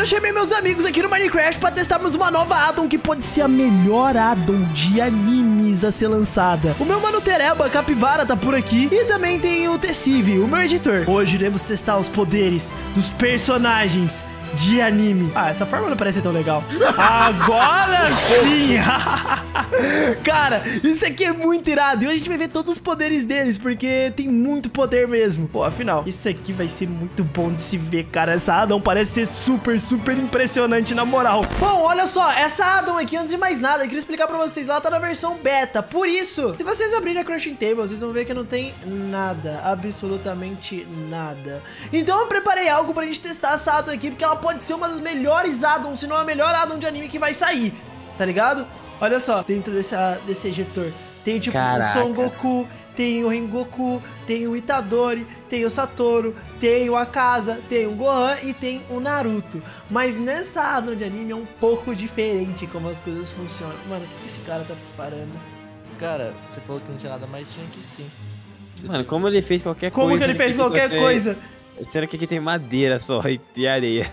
eu chamei meus amigos aqui no Minecraft pra testarmos uma nova addon que pode ser a melhor addon de animes a ser lançada. O meu mano Tereba Capivara tá por aqui e também tem o Tessive, o meu editor. Hoje iremos testar os poderes dos personagens de anime. Ah, essa forma não parece tão legal. Agora sim! Cara, isso aqui é muito irado. E hoje a gente vai ver todos os poderes deles, porque tem muito poder mesmo. Pô, afinal, isso aqui vai ser muito bom de se ver, cara. Essa addon parece ser super, super impressionante, na moral. Bom, olha só, essa addon aqui, antes de mais nada, eu queria explicar pra vocês, ela tá na versão beta. Por isso, se vocês abrirem a Crafting Table, vocês vão ver que não tem nada, absolutamente nada. Então eu preparei algo pra gente testar essa addon aqui, porque ela pode ser uma das melhores addons, se não a melhor addon de anime que vai sair, tá ligado? Olha só, dentro desse ejetor tem tipo o Son Goku, tem o Rengoku, tem o Itadori, tem o Satoru, tem o Akaza, tem o Gohan e tem o Naruto. Mas nessa addon de anime é um pouco diferente como as coisas funcionam. Mano, o que esse cara tá preparando? Cara, você falou que não tinha nada, mas tinha que sim. Mano, como ele fez qualquer coisa... Como que ele fez qualquer coisa? Será que aqui tem madeira só e areia?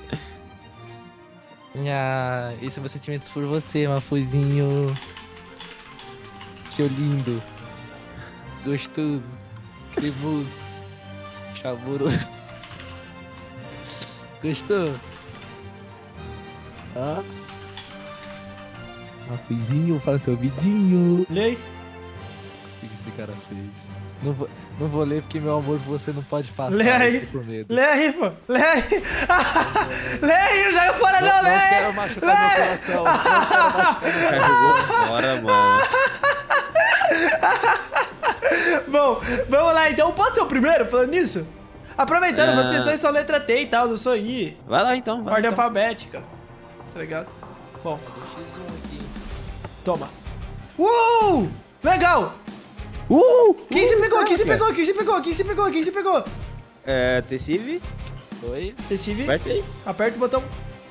Ah, esses são meus sentimentos por você, Mafuzinho. Seu lindo. Gostoso. Cremoso. Chavoroso. Gostou? Ó. Mafuzinho, fala no seu ouvidinho. Lê. O que esse cara fez? Não vou ler porque meu amor por você não pode passar. Lê aí. Lê aí, pô. Lê aí. Lê aí, não joga fora não, lê aí. Não quero machucar meu coração. Não quero machucar meu coração. Jogou fora, mano. Bom, vamos lá então. Posso ser o primeiro falando nisso? Aproveitando, vocês dois são letra T e tal, eu sou I. Vai lá então, vai. Ordem então. alfabética. Tá ligado? Bom, X1 aqui. toma. Legal! Quem se pegou? Quem se pegou? Quem se pegou? Quem se pegou? Quem se pegou? Tessive? Oi? Tessive, Aperta aí. aperta o botão.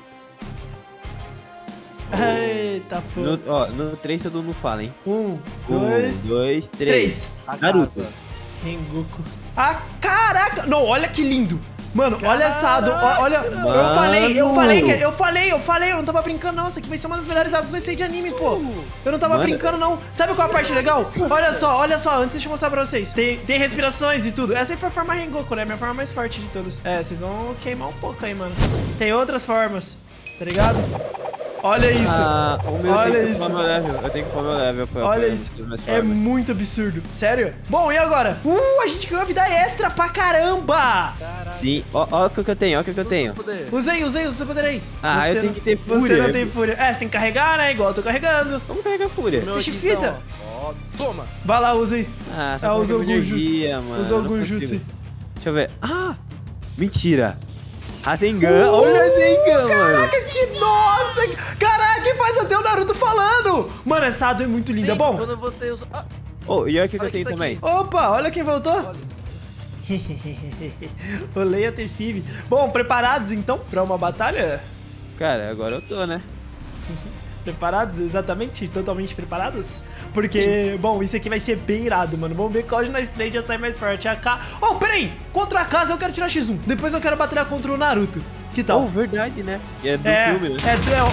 Eita, pô. No 3 todo mundo fala, hein? 1, 2, 2, 3. 3. Naruto. Rengoku. Ah, caraca! Não, olha que lindo. Mano, olha essa addon, olha, Mano. eu falei, eu não tava brincando não, isso aqui vai ser uma das melhores addons, vai ser de anime, pô. Eu não tava brincando não. Sabe qual é a parte legal? Olha só, antes deixa eu mostrar pra vocês. Tem respirações e tudo. Essa aí foi a forma Rengoku, né? Minha forma mais forte de todas. É, vocês vão queimar um pouco aí, mano. Tem outras formas, tá ligado? Olha isso. Olha isso. Eu tenho que pôr meu level. Olha isso. É muito absurdo. Sério? Bom, e agora? A gente ganhou vida extra pra caramba. Caraca. Sim, ó o que eu tenho, ó o que eu tenho. Usa o seu poder aí. Ah, Você eu tenho que ter fúria. Você não tem fúria. É, você tem que carregar, né? Igual eu tô carregando. Vamos carregar fúria. Meu Deixa aqui, fita. então, ó, toma. Vai lá, usa aí. Só Usa o energia, Gunjutsu. mano. Usa o não Gunjutsu. consigo. Deixa eu ver. Mentira. Rasengan. Olha o Rasengan, mano. Caraca, que nossa. Caraca, faz até o Naruto falando. Mano, essa addon é muito linda. Sim, Bom. quando você usa... Ah, E olha o que eu Olha tenho que tá também. Opa, olha quem voltou. olha. O Leia Tessive. Bom, preparados então pra uma batalha? Cara, agora eu tô, né? Preparados? Exatamente? Totalmente preparados? Porque, bom, isso aqui vai ser bem irado, mano. Vamos ver qual de nós três já sai mais forte. Peraí! Contra a casa eu quero tirar X1. Depois eu quero batalhar contra o Naruto. Que tal? Verdade, né? É do filme, né?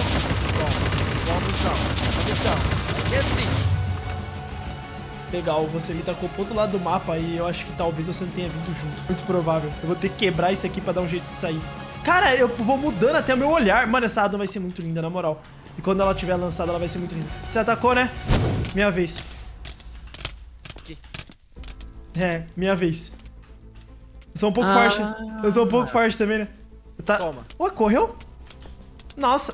Aqui é assim. Legal, você me tacou pro outro lado do mapa e eu acho que talvez você não tenha vindo junto. Muito provável. Eu vou ter que quebrar isso aqui pra dar um jeito de sair. Cara, eu vou mudando até o meu olhar. Mano, essa addon vai ser muito linda, na moral. E quando ela tiver lançada, ela vai ser muito linda. Você atacou, né? Minha vez. Aqui. É, minha vez. Eu sou um pouco forte. Eu sou um pouco forte também, né? Toma. Ué, correu? Nossa.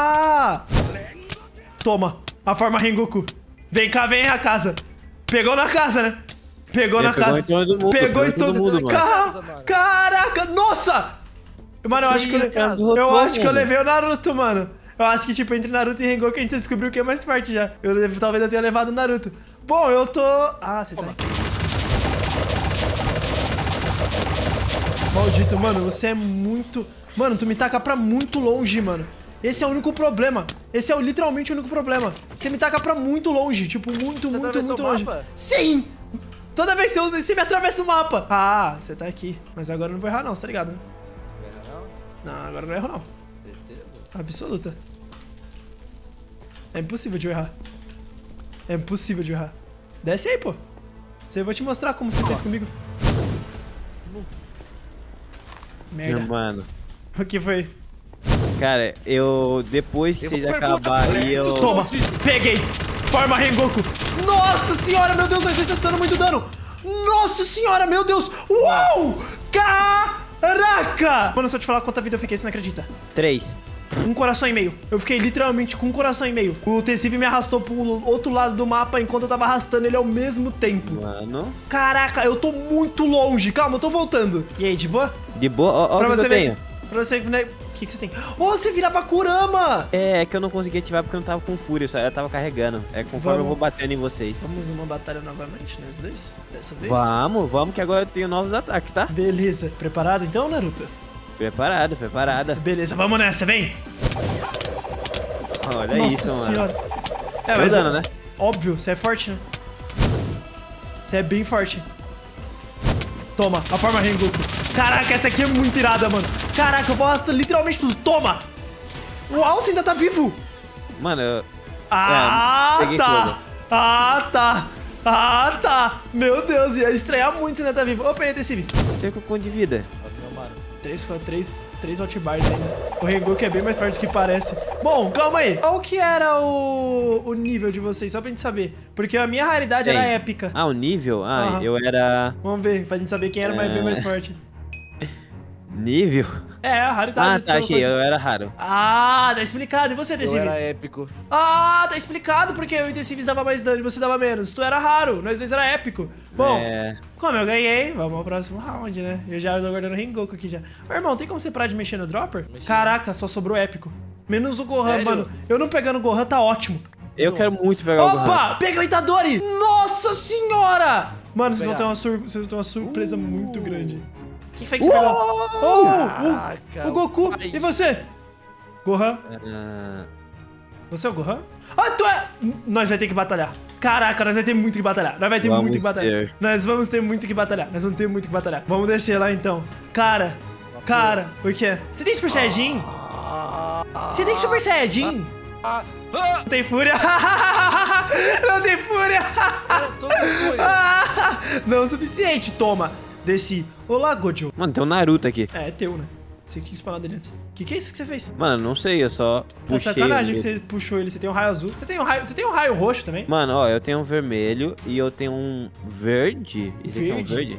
Toma. A forma Rengoku. Vem cá, vem a casa. Pegou na casa, né? Pegou na casa. Pegou em todo mundo, mano. Caraca, nossa! Mano, eu acho que eu levei o Naruto, mano. Eu acho que, tipo, entre Naruto e Rengoku a gente descobriu quem é mais forte já. Talvez eu tenha levado o Naruto. Bom, eu tô... Você tá aí. Maldito, mano, você é muito... Mano, tu me taca pra muito longe, mano. Esse é o único problema. Esse é literalmente o único problema. Você me taca pra muito longe. Tipo, muito longe. Mapa? Sim! Toda vez que você usa isso, você me atravessa o mapa. Você tá aqui. Mas agora eu não vou errar não, você tá ligado, né? Não, agora eu não erro não. Certeza? Absoluta. É impossível de eu errar. É impossível de eu errar. Desce aí, pô. Eu vou te mostrar como você fez comigo. Merda. Mano. O que foi? Cara, depois que vocês acabarem, eu... Toma! Peguei! Forma Rengoku! Nossa senhora, meu Deus, nós dois estão dando muito dano! Nossa senhora, meu Deus! Uau! Caraca! Mano, se eu te falar quanta vida eu fiquei, você não acredita. 3. Um coração e meio. Eu fiquei literalmente com um coração e meio. O Tessive me arrastou pro outro lado do mapa enquanto eu tava arrastando ele ao mesmo tempo. Mano. Caraca, eu tô muito longe. Calma, eu tô voltando. E aí, de boa? De boa? Ó, Pra o que você eu ver. tenho. Pra você ver. O que você tem? Oh, você virava Kurama! É que eu não consegui ativar porque eu não tava com fúria, só eu tava carregando. É conforme eu vou batendo em vocês. Vamos uma batalha novamente, nós dois? Dessa vez? Vamos que agora eu tenho novos ataques, tá? Beleza. Preparado então, Naruto? Preparada. Beleza, vamos nessa, vem! Olha Nossa isso, mano. senhora. Tá dando, né? Óbvio, você é forte, né? Você é bem forte. Toma, a forma Rengoku. Caraca, essa aqui é muito irada, mano. Caraca, eu vou arrastar literalmente tudo. Toma! Uau, você ainda tá vivo! Mano, eu... tá! peguei fogo. Tá! Meu Deus, ia estranhar muito ainda tá vivo. Opa, aí, Tessive. Você com quanto de vida? 3 outbars ainda. O Rengoku é bem mais forte do que parece. Bom, calma aí. Qual que era o nível de vocês? Só pra gente saber. Porque a minha raridade era épica. Ah, o nível? Ah, Aham. eu era... Vamos ver, pra gente saber quem era bem mais forte. Nível? É, a raridade. Ah, de tá, ser uma achei, coisa- eu era raro. Ah, tá explicado. E você, Eu Tessive? era épico. Ah, tá explicado porque eu e o Tessive dava mais dano e você dava menos. Tu era raro, nós dois era épico. Bom, É... como eu ganhei, vamos ao próximo round, né? Eu já tô guardando o Rengoku aqui já. Ô, irmão, tem como você parar de mexer no dropper? Mexi. Caraca, só sobrou épico. Menos o Gohan, Sério? mano. Eu não pegando o Gohan tá ótimo. Eu quero muito pegar o Gohan. Opa, peguei o Itadori! Nossa senhora! Mano, vocês vão ter Pegar. vocês vão ter uma surpresa muito grande. Quem foi que você pegou? Oh, Caraca, o Goku! pai. E você? Gohan? Ah, Você é o Gohan? Ah, tu é... Nós vai ter que batalhar. Caraca, nós vai ter muito que batalhar. Nós vai ter Vamos muito que batalhar. ter. Nós vamos ter muito que batalhar. Nós vamos ter muito que batalhar. Vamos descer lá então. Cara, o que é? Você tem Super Saiyajin? Você tem Super Saiyajin? Não tem fúria? Não tem fúria? Eu tô com fúria. Não o suficiente. Toma. Desci. Olá, Gojo. Mano, tem um Naruto aqui. É teu, né? Você que spawnou dele antes. Que é isso que você fez? Mano, não sei, eu só Tá de puxei. sacanagem que ele. você puxou ele. Você tem um raio azul. Você tem um raio roxo também? Mano, ó, eu tenho um vermelho e eu tenho um verde. Esse aqui é um Verde? verde?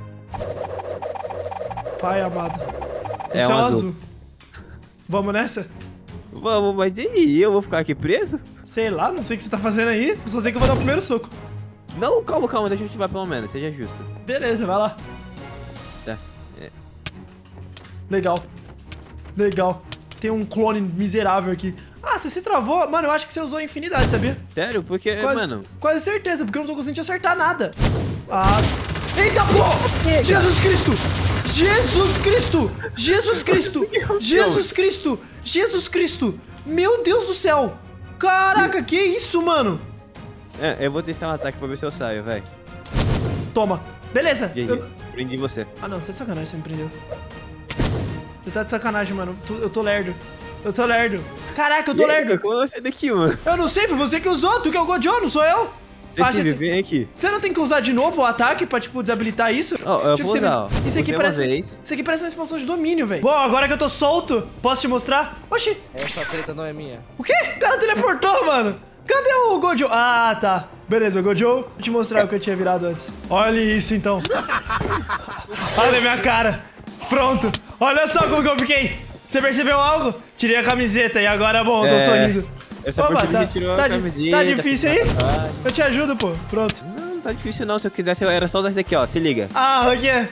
Pai amado. É Esse um é o azul. azul. Vamos nessa? Vamos, mas e aí? Eu vou ficar aqui preso? Sei lá, não sei o que você tá fazendo aí. Só sei que eu vou dar o primeiro soco. Não, calma, deixa eu ativar pelo menos, seja justo. Beleza, vai lá. Tá. É. Legal. Tem um clone miserável aqui. Ah, você se travou? Mano, eu acho que você usou a infinidade, sabia? Sério? Porque, mano... Quase certeza, porque eu não tô conseguindo te acertar nada. Ah. Eita, pô! Jesus Cristo! Jesus Cristo! Jesus Cristo! Jesus Cristo! Jesus Cristo! Meu Deus do céu! Caraca, que isso, mano? É, eu vou testar um ataque pra ver se eu saio, vai. Toma. Beleza. GG, prendi você. Ah, não, você tá de sacanagem, você me prendeu. Você tá de sacanagem, mano. Eu tô lerdo. Caraca, eu tô lerdo. Como eu saí daqui, mano? Eu não sei, foi você que usou. Tu que é o Gojo, não sou eu. Decide, vem aqui. Você não tem que usar de novo o ataque pra, tipo, desabilitar isso? Ó, eu vou você usar, ó. Isso aqui Usei parece... uma vez. Isso aqui parece uma expansão de domínio, velho. Bom, agora que eu tô solto, posso te mostrar? Oxi, Essa treta não é minha. o quê? O cara teleportou, mano. Cadê o Gojo? Ah, tá. Beleza, Gojo. Vou te mostrar o que eu tinha virado antes. Olha isso, então. Olha a minha cara. Pronto. Olha só como que eu fiquei. Você percebeu algo? Tirei a camiseta e agora, bom, eu tô sorrindo. Eu só percebi que tirou a camiseta. Tá difícil aí? fez uma tatuagem. Eu te ajudo, pô. Pronto. Não tá difícil não, se eu quisesse eu era só usar esse aqui, ó, se liga. Ah, o que é?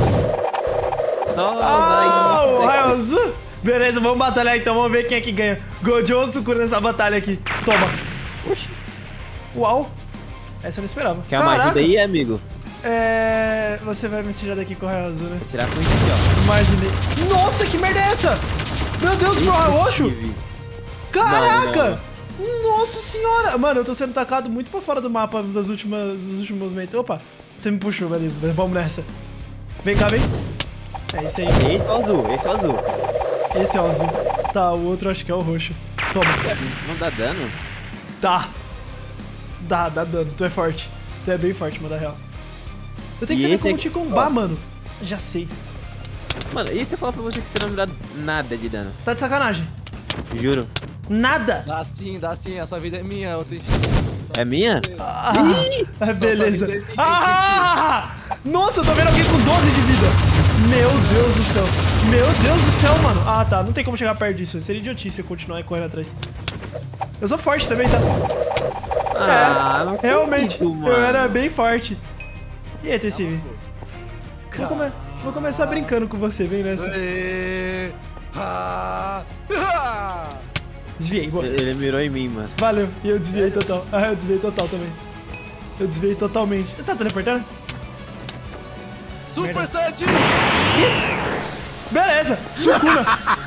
Só Ah, o usar raio azul. Beleza, vamos batalhar então, vamos ver quem é que ganha. Gojo ou Sukuna nessa batalha aqui. Toma. Uau. Essa eu não esperava. Quer uma ajuda aí, amigo? Você vai me tirar daqui com o raio azul, né? Vou tirar com isso aqui, Imaginei. Nossa, que merda é essa? Meu Deus, meu raio roxo. ó. Caraca. Nossa senhora. Mano, eu tô sendo tacado muito pra fora do mapa dos últimos momentos. Opa, você me puxou, beleza. Vamos nessa. Vem cá, vem. É isso aí. Esse é o azul, esse é o azul. Esse é o azul. Tá, o outro acho que é o roxo. Toma. Não dá dano? Tá. Dá dano. Tu é forte. Tu é bem forte, mano, da real. Eu tenho que saber como te combar, mano. Já sei. Mano, e se eu falar pra você que você não me dá nada de dano? Tá de sacanagem. Juro. Nada. Dá sim. A sua vida é minha. Eu tenho... É minha? Ah, Só beleza. só me tem Nossa, eu tô vendo alguém com 12 de vida. Meu Deus do céu. Meu Deus do céu, mano. Ah, tá. Não tem como chegar perto disso. Seria idiotice eu continuar correndo atrás. Eu sou forte também, tá? Não Realmente. acredito, mano. Eu era bem forte. E aí, TCV? Vou começar brincando com você, vem nessa. Desviei, boa. Ele mirou em mim, mano. Valeu. E eu desviei total. Ah, eu desviei total também. Eu desviei totalmente. Você tá teleportando? Super Saiyajin! Beleza. Sukuna.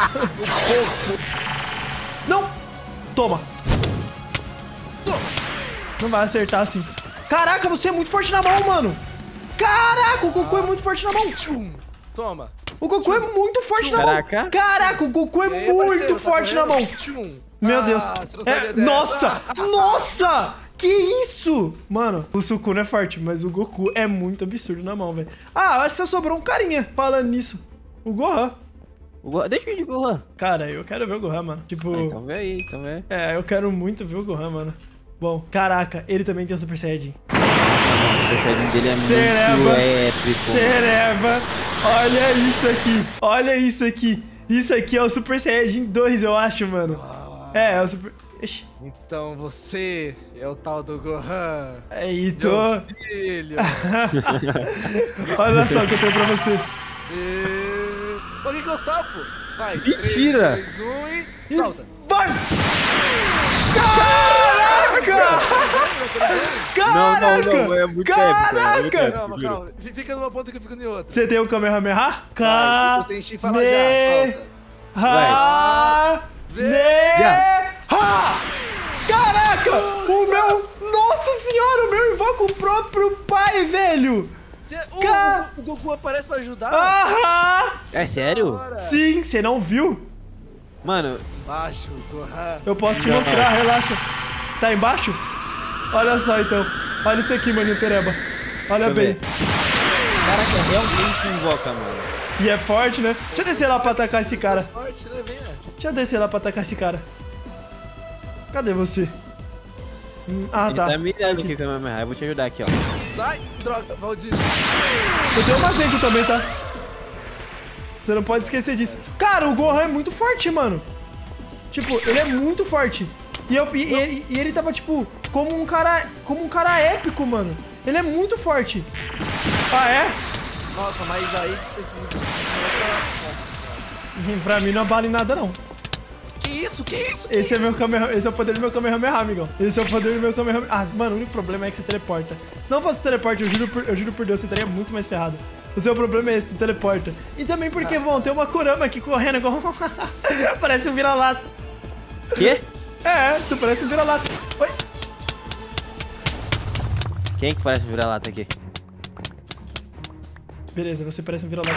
Não. Toma. Não vai acertar assim. Caraca, você é muito forte na mão, mano. Caraca, o Goku é muito forte na mão. Toma. O Goku é muito forte na mão. Caraca. Caraca, o Goku é E aí, muito parceiro, tá forte na mão. correndo? Meu Deus. Você não sabia dessa. Nossa! Nossa! Que isso? Mano, o Sukuna é forte, mas o Goku é muito absurdo na mão, velho. Ah, eu acho que só sobrou um carinha falando nisso. O Gohan. Deixa eu ir de Gohan. Cara, eu quero ver o Gohan, mano. Tipo... Então vê aí, então vê. É, eu quero muito ver o Gohan, mano. Bom, caraca, ele também tem o Super Saiyajin. Nossa, mano, o personagem dele é Tereba. muito épico. Tereba, olha isso aqui. Olha isso aqui. Isso aqui é o Super Saiyajin 2, eu acho, mano. É o Super... Ixi. Então você é o tal do Gohan. Aí, tô... Meu filho. Olha só o que eu tenho pra você. Olha que é o sapo. Vai. Mentira. 3, 2, 1 e solta. Vai! Caraca! Caraca! Não, é muito Caraca! épico, é muito Calma, calma. Fica numa ponta que eu fico em outra. Você tem o Kamehameha? Vai, eu tenho Shin fala já, solta. Caraca! O meu... Nossa senhora, o meu invoca o próprio pai, velho! O Goku aparece pra ajudar? Aham! É sério? Sim, você não viu? Mano, Baixo, Gohan. Eu posso te mostrar, relaxa. Tá embaixo? Olha só, então. Olha isso aqui, maninho Tereba. Olha bem. caraca, realmente invoca, mano. E é forte, né? Deixa eu descer lá pra atacar esse cara. Forte, né? Venha. Deixa eu descer lá pra atacar esse cara. Cadê você? Ah, Ele tá. tá mirando aqui com a minha raiva. Eu vou te ajudar aqui, ó. Sai, droga, Valdir. Eu tenho uma Zenko também, tá? Você não pode esquecer disso. Cara, o Gohan é muito forte, mano. Tipo, ele é muito forte. E ele tava, tipo, como um cara épico, mano. Ele é muito forte. Ah, é? Nossa, mas aí esses... Pra mim não vale nada, não. Que isso? Que isso? Esse é meu Kamehameha, esse é o poder do meu Kamehameha, amigão. Esse é o poder do meu Kamehameha. Ah, mano, o único problema é que você teleporta. Não fosse teleporte, eu juro por Deus, você estaria muito mais ferrado. O seu problema é esse, tu teleporta. E também porque, bom, tem uma Kurama aqui correndo igual... Parece um vira-lata. Quê? É, tu parece um vira-lata. Oi. Quem que parece vira-lata aqui? Beleza, você parece um vira-lata.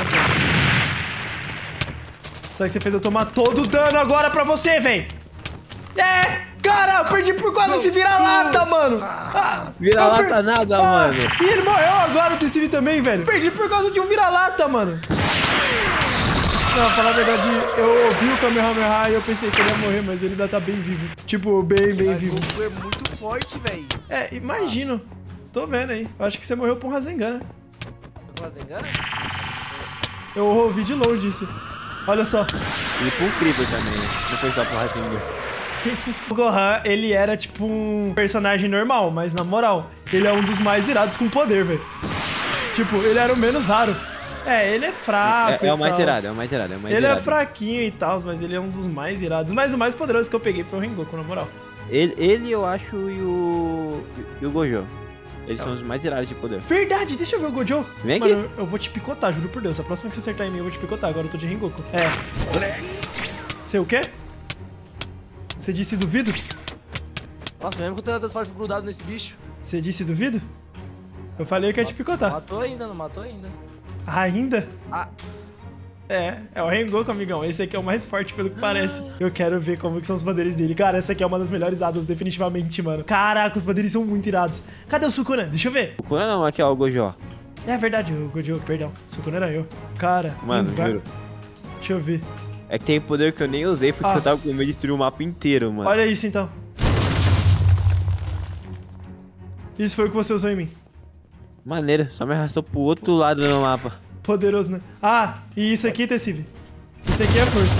Sabe que você fez eu tomar todo o dano agora pra você, véi? É! Cara, eu perdi por causa desse vira-lata, mano! Vira-lata nada, mano! E ele morreu agora, o TCV também, velho! Perdi por causa de um vira-lata, mano! Não, falar a verdade, eu ouvi o Kamehameha e eu pensei que ele ia morrer, mas ele ainda tá bem vivo. Tipo, bem vivo. O Goku é muito forte, velho. É, imagino. Tô vendo aí. Eu acho que você morreu por um Rasengan, né? Rasengan? Eu ouvi de longe isso. Olha só. E pro Creeper também, não foi só pro Rasengan. O Gohan, ele era tipo um personagem normal, mas na moral, ele é um dos mais irados com poder, velho. Tipo, ele era o menos raro. É, ele é fraco. É o mais irado, é o mais irado, é o mais Ele irado. é fraquinho e tal, mas ele é um dos mais irados. Mas o mais poderoso que eu peguei foi o Rengoku, na moral. Ele eu acho, e o Gojo. Eles são os mais irados de poder. Verdade, deixa eu ver o Gojo. Vem aqui. Mano, eu vou te picotar, juro por Deus. A próxima que você acertar em mim, eu vou te picotar. Agora eu tô de Rengoku. É. Você o quê? Você disse duvido? Nossa, mesmo com o teletransporte grudado nesse bicho. Você disse duvido? Eu falei que ia te picotar. Matou ainda, não matou ainda. Ainda? Ah. É o Rengoku, amigão. Esse aqui é o mais forte, pelo que parece. Eu quero ver como que são os poderes dele. Cara, essa aqui é uma das melhores Adas, definitivamente, mano. Caraca, os poderes são muito irados. Cadê o Sukuna? Deixa eu ver. O Kuna não, aqui ó, o Gojo. É verdade, o Gojo, perdão. Sukuna era eu. Cara, Mano, juro. deixa eu ver. É que tem poder que eu nem usei porque eu tava com medo de destruir o mapa inteiro, mano. Olha isso, então. Isso foi o que você usou em mim. Maneiro, só me arrastou pro outro lado do mapa. Poderoso, né? Ah, e isso aqui, Tessive. Isso aqui é força.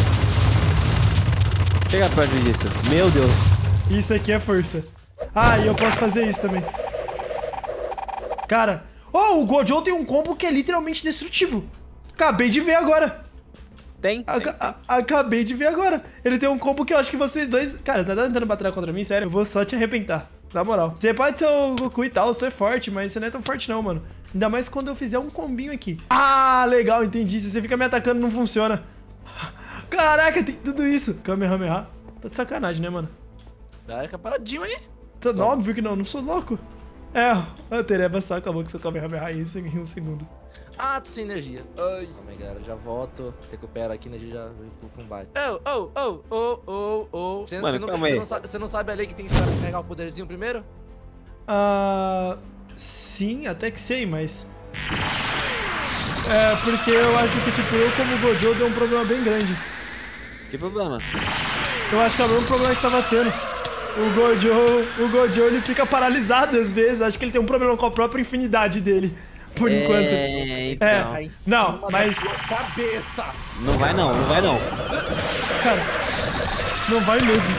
Chega perto disso. Meu Deus. Isso aqui é força. Ah, e eu posso fazer isso também. Cara. Oh, o Gojo tem um combo que é literalmente destrutivo. Acabei de ver agora. Tem? Acabei de ver agora. Ele tem um combo que eu acho que vocês dois... Cara, você tá tentando batalhar contra mim? Sério? Eu vou só te arrebentar. Na moral. Você pode ser o Goku e tal, você é forte, mas você não é tão forte não, mano. Ainda mais quando eu fizer um combinho aqui. Ah, legal, entendi. Se você fica me atacando, não funciona. Caraca, tem tudo isso. Kamehameha. Tá de sacanagem, né, mano? Fica paradinho aí. Não, óbvio que não sou louco. O Tereba só acabou com seu Kamehameha isso em um segundo. Ah, tô sem energia. Ai. Calma aí, galera. Já volto. Recupero aqui, energia já vem pro combate. Mano, calma aí. Você não sabe a lei que tem que pegar o poderzinho primeiro? Sim, até que sei, mas... porque eu acho que, tipo, eu como Gojo deu um problema bem grande. Que problema? Eu acho que é o mesmo problema que você tava tendo. O Gojo, ele fica paralisado às vezes. Acho que ele tem um problema com a própria infinidade dele. Por enquanto. Então. Não, mas... Cabeça! Não vai não, não vai não. Cara, não vai mesmo.